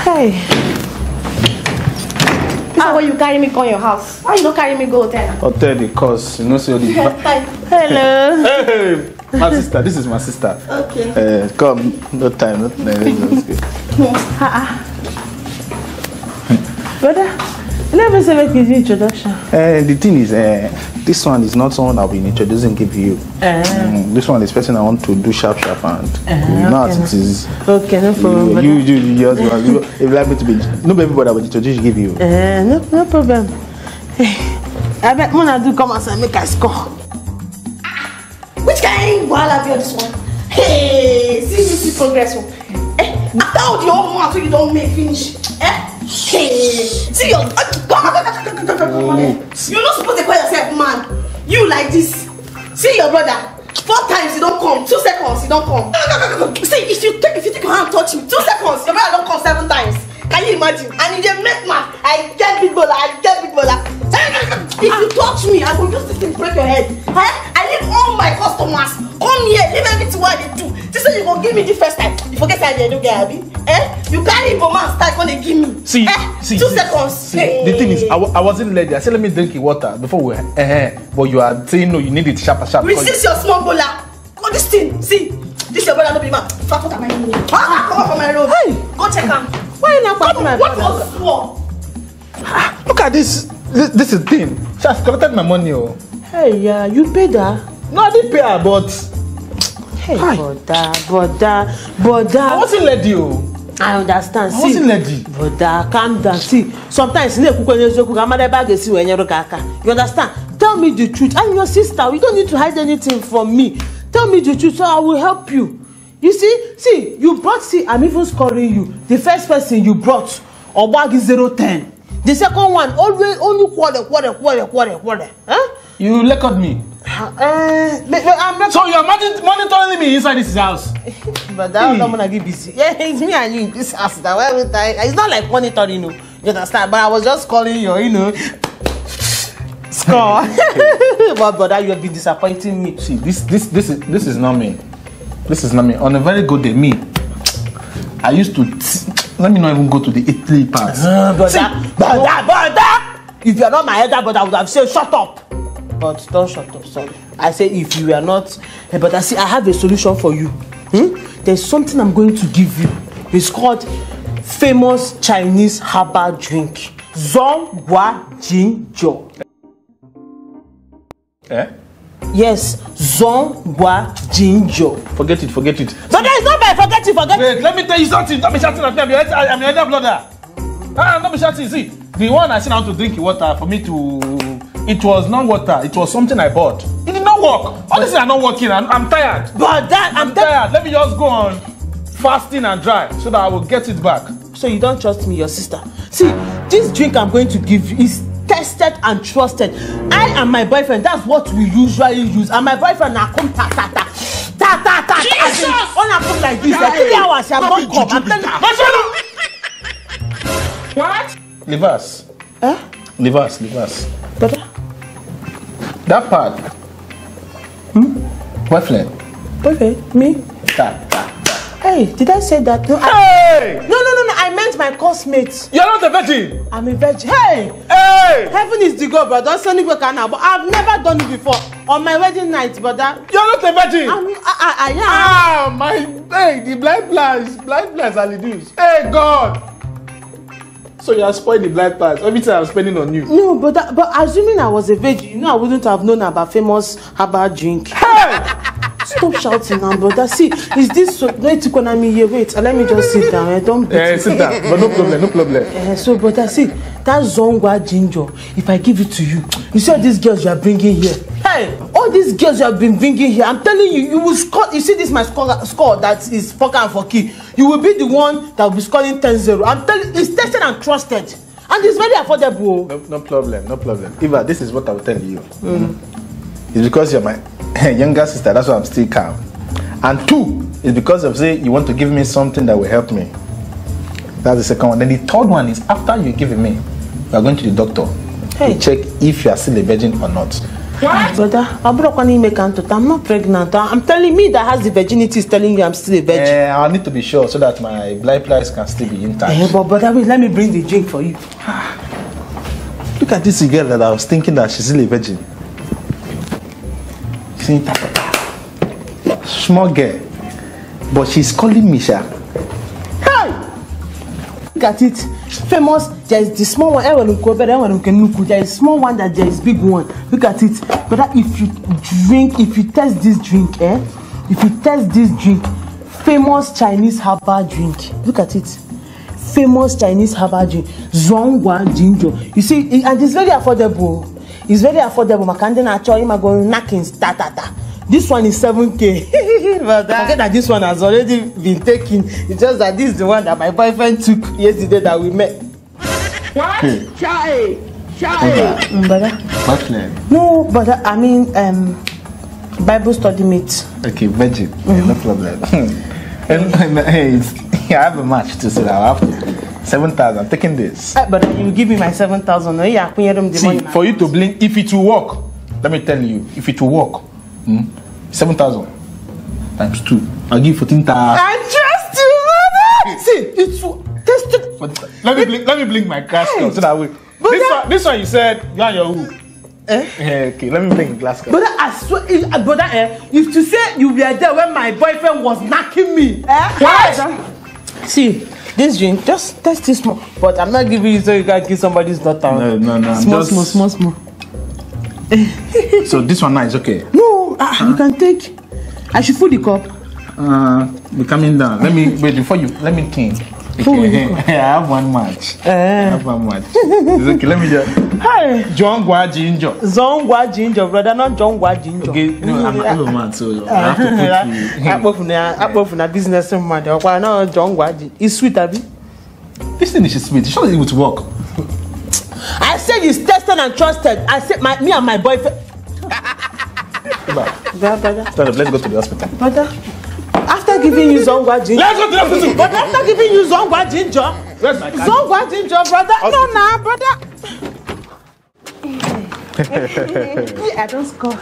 Hey. How will you carry me go your house? Why you don't carry me go hotel? Hotel because you know see all the. Hello. Hey, my sister. This is my sister. Okay. Come. No time. Brother, let me say make you introduction. The thing is, this one is not someone I'll be introducing give you. This one is person I want to do sharp and you know okay. it is. Okay, no problem. You if you like me to be, not everybody I will introduce give you. No problem. I bet Mona do come and make us score. Which kind of this one? Hey, see progress. After all the whole month you don't make finish. Hey, see your you're not supposed to call yourself man. You like this. See your brother. 4 times he don't come. 2 seconds he don't come. See if you take your hand touch me. 2 seconds your brother don't come 7 times. Can you imagine? And if they make math, I get big baller. If you touch me, I will just this thing break your head. I leave all my customers come here, leave everything what they do. This is you gonna give me the first time. You forget I didn't get Abby. You carry for man start gonna give me. See, 2 seconds. See, the thing is, I wasn't ready. I said let me drink your water before we. But you are saying no. You need it sharp. Resist your small bowler. Go this thing. See, this your brother no be man. Fuck what am I doing? Come up from my road. Hey, go check him. Why you not come my brother? What was look at this. This is thing. She has collected my money. Oh. Hey, you paid her? No, I didn't pay her, but. Hey, brother. I wasn't ready. I understand. I wasn't ready. Brother, calm down. See, sometimes you understand? Tell me the truth. I'm your sister. You don't need to hide anything from me. Tell me the truth so I will help you. You see, you brought, I'm even scoring you. The first person you brought, Obagi 010. The second one, always only quarter. Huh? You lectured me. I'm not. So you're monitoring me inside this house. But that don't wanna get busy. Yeah, it's me and you in this house. It's not like monitoring, you understand? But I was just calling you, score. But brother, you have been disappointing me. See, this is not me. This is not me. On a very good day, me. I used to. Let me not even go to the Italy part. Brother. If you are not my elder brother, I would have said shut up. But don't shut up, sorry. I say if you are not, but I have a solution for you. There's something I'm going to give you. It's called famous Chinese herbal drink. Zonghua Jinjo. Yes, Zonghua Jinjo. Forget it. But it's not by forget it. Wait, let me tell you something. Don't be shouting at me. I'm your elder brother. Don't be shouting. See, the one I sent out to drink water for me to. It was not water. It was something I bought. It did not work. Honestly, I'm not working. I'm tired. But I'm tired. Let me just go on fasting and dry so that I will get it back. So you don't trust me, your sister? See, this drink I'm going to give you is tested and trusted. I and my boyfriend, that's what we usually use. And my boyfriend now come ta. Jesus! On a put like this, like 3 hours, I'm not come. I'm telling you. What? Reverse. Reverse. Brother? That part. Boyfriend. Me? That. Hey, did I say that? No. Hey! No. I meant my cosmate. You're not a virgin. I'm a virgin. Hey! Heaven is the God, brother. Don't send me back now. But I've never done it before. On my wedding night, brother. You're not a virgin. I am. The blind plans are reduced. Hey, God. So you are spoiling the blind plans. Everything I'm spending on you. No, but assuming I was a virgin, I wouldn't have known about famous herbal drink. Hey! Stop shouting now, brother. See, is this so? Wait, economy here. Wait, let me just sit down. Don't beat sit down. But no problem. So, brother, see, that Zonghua Jinjo, if I give it to you, you see all these girls you are bringing here. Hey, all these girls you have been bringing here, I'm telling you, you will score. You see this my score that is Poker and Foki. You will be the one that will be scoring 10-0. I'm telling you, it's tested and trusted. And it's very affordable. No problem. Eva, this is what I will tell you. It's because you're my younger sister, that's why I'm still calm. And 2, it's because of say you want to give me something that will help me. That's the second one. Then the third one is after you give me, you are going to the doctor to check if you are still a virgin or not. What? Brother, I'm not pregnant. I'm telling me that has the virginity is telling you I'm still a virgin. I need to be sure so that my blind plies can still be intact. But brother, wait, let me bring the drink for you. Look at this girl that I was thinking that she's still a virgin. See, small girl, but she's calling me, Sha. Hey! Look at it. Famous, there is the small one. There is small one, that there is big one. Look at it. Brother, if you test this drink, famous Chinese herbal drink. Look at it. Famous Chinese herbal drink. Zhongguan ginger. You see, and it's very affordable. It's very affordable. This one is 7K. But forget that this one has already been taken. It's just that this is the one that my boyfriend took yesterday that we met. What? Shy. Brother? No, brother. I mean, Bible study mate. Okay, virgin. No problem. I have a match to say that I have to. 7,000. I'm taking this. But you give me my 7,000. No, yeah, see, for you to blink, if it will work, let me tell you, if it will work, 7,000 times 2. I'll give 14,000. I trust you, brother. See, it's tested. Let me blink my cash card so that way. This one you said you and your who? Okay, let me blink glass card. Brother, I swear, brother, if you say you were there when my boyfriend was knocking me, What? See, this drink, just test it small. But I'm not giving you so you can give somebody's daughter. No. Small. So this one now is okay. No, you can take. I should fill the cup. We're coming down. Let me wait before you. Let me think. Okay. I have one match. It's okay. Let me just. Hey, Zhongguan ginger. Zhongguan ginger, brother, not Zhongguan ginger. Okay, no, I'm a man, so I have to put you. I'm business man. Why not Zhongguan ginger? It's sweet, Abi. This thing is sweet. It's surely it would work. I said it's tested and trusted. I said me and my boyfriend. Brother. Let's go to the hospital. Brother, after giving you Zhongguan ginger. Let's go to the hospital. But after giving you Zhongguan ginger. Where's my card? Zhongguan ginger, brother. Hospital. No, brother. I don't score.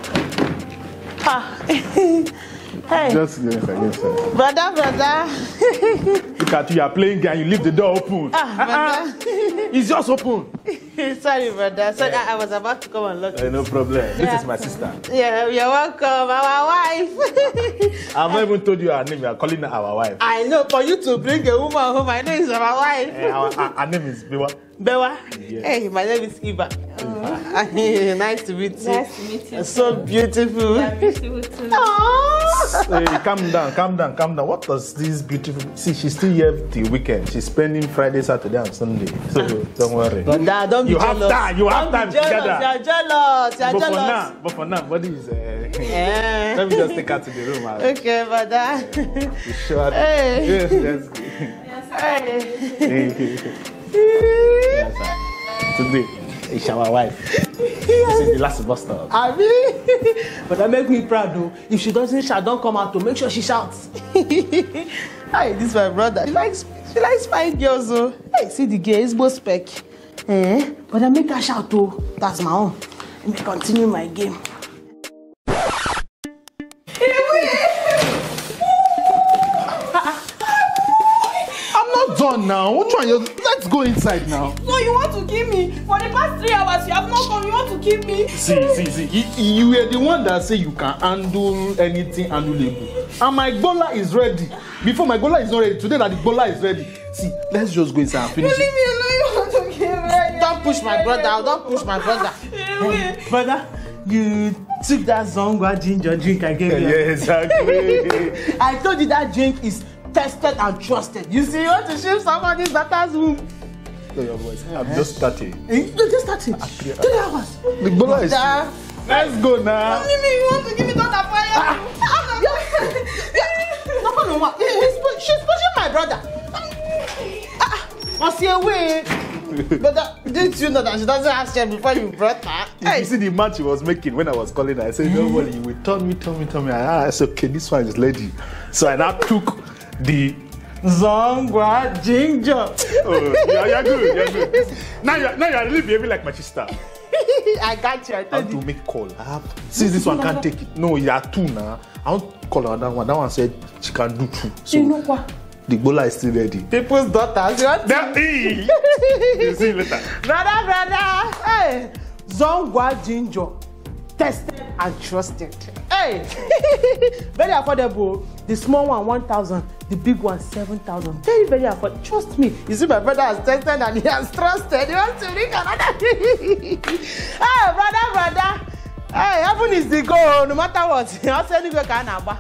Hey. Just go inside. Brother. Look at you are playing game. You leave the door open. Brother. It's just open. Sorry, brother. Sorry, I was about to come and look. No problem. This is my sister. Yeah, you're welcome. Our wife. I've not even told you her name. You are calling her our wife. I know. For you to bring a woman home, I know it's our wife. Her name is Bewa. Bewa? Yes. Hey, my name is Iba. Nice to meet you. Nice to meet you. So beautiful. Yeah, beautiful too. Hey, calm down. What does this beautiful? See, she's still here till weekend. She's spending Friday, Saturday, and Sunday. So don't worry. But Dad, don't be jealous. You have time together. You're jealous. But for now, body is. Let me just take her to the room. Okay, but Dad. You sure? Hey. Yes, that's good. Yes, sir. Today, it's our wife. This is the last bus stop. I mean, but that makes me proud though. If she doesn't shout, don't come out to make sure she shouts. Hey, this is my brother. She likes fine girls though. Hey, see the girl is both spec. But I make her shout too. That's my own. Let me continue my game. Done now. Which one? Let's go inside now. No, you want to kill me. For the past 3 hours, you have not come. You want to kill me. See. You were the one that say you can handle anything handleable. And my gola is ready. Before my gola is not ready. Today that the gola is ready. See, let's just go inside and finish Leave me alone. You want to kill me. Don't push my brother. Don't push my brother. Brother, you took that Zhongguan ginger drink I gave you. Yeah, exactly. I told you that drink is tested and trusted. You see, you want to shift somebody's daughter's womb. Look your voice. I'm just starting. Just starting. 3 hours. The gola is. Let's go now. Leave me. You want to give me that fire? No. She's pushing my brother. What's your way? Brother, didn't you know that she doesn't ask you before you brought her? You see the match she was making when I was calling her. I said, don't worry, you will turn me. I said, okay, this one is lady. So I now took the Zhongguan ginger. Oh, you're good. Now you're really behaving like my sister. I got you. I I told want you. to make call. I have. Since this one can't take it. No, you are two now. I want to call another one. That one said she can do two. So You know what? the bola is still ready. People's daughters. You want to You see you later. brother. Hey, Zongwa Ginger, tested and trusted. Hey, very affordable. The small one 1,000, the big one 7,000. Very, very affordable. Trust me. You see, my brother has tested and he has trusted. He wants to drink another. Hey, brother. Hey, heaven is the goal. No matter what, I'll send you back another.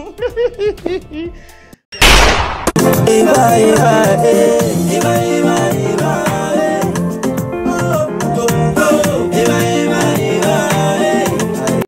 Eva,